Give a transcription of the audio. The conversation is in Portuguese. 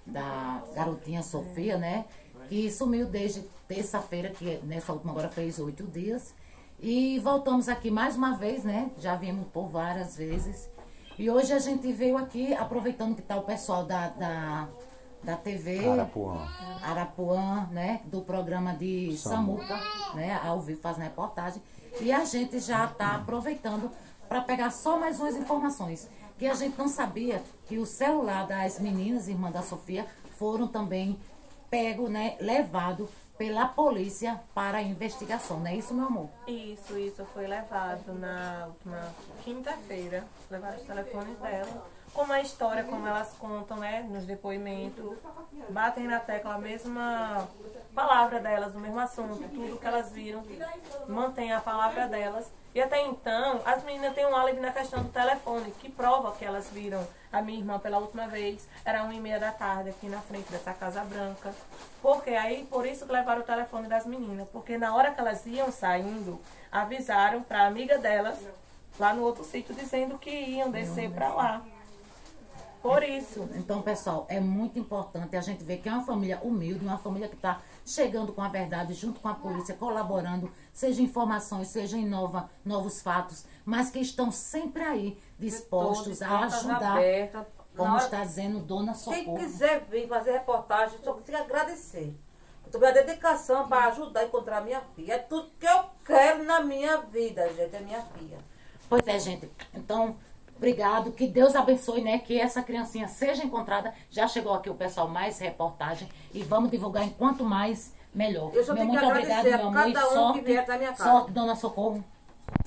da garotinha Sofia, né? Que sumiu desde terça-feira, que nessa última agora fez 8 dias. E voltamos aqui mais uma vez, né? Já viemos por várias vezes. E hoje a gente veio aqui, aproveitando que está o pessoal da TV Arapuã, né? Do programa de Samuca, né? Ao vivo fazendo reportagem. E a gente já está aproveitando para pegar só mais umas informações. Que a gente não sabia que o celular das meninas, irmã da Sofia, foram também pego, né? Levado pela polícia para a investigação, não é isso, meu amor? Isso foi levado na última quinta-feira. Levaram os telefones dela. Como a história, como elas contam, né, nos depoimentos, batem na tecla a mesma palavra delas, o mesmo assunto, tudo que elas viram, mantém a palavra delas. E até então, as meninas têm um álibi na questão do telefone, que prova que elas viram a minha irmã pela última vez. Era 1h30 da tarde, aqui na frente dessa Casa Branca. Porque aí, por isso que levaram o telefone das meninas. Porque na hora que elas iam saindo, avisaram para a amiga delas, lá no outro sítio, dizendo que iam descer para lá. Por isso. Então, pessoal, é muito importante a gente ver que é uma família humilde, uma família que está chegando com a verdade, junto com a polícia, colaborando, seja informações, seja em novos fatos, mas que estão sempre aí, dispostos a ajudar, como está dizendo Dona Socorro. Quem quiser vir fazer reportagem, só consigo agradecer. Eu tô com a dedicação para ajudar a encontrar minha filha. É tudo que eu quero na minha vida, gente, é minha filha. Pois é, gente. Então, obrigado, que Deus abençoe, né, que essa criancinha seja encontrada. Já chegou aqui o pessoal, mais reportagem, e vamos divulgar enquanto mais, melhor. Eu só tenho que agradecer a cada um que vier da minha casa. Sorte, Dona Socorro.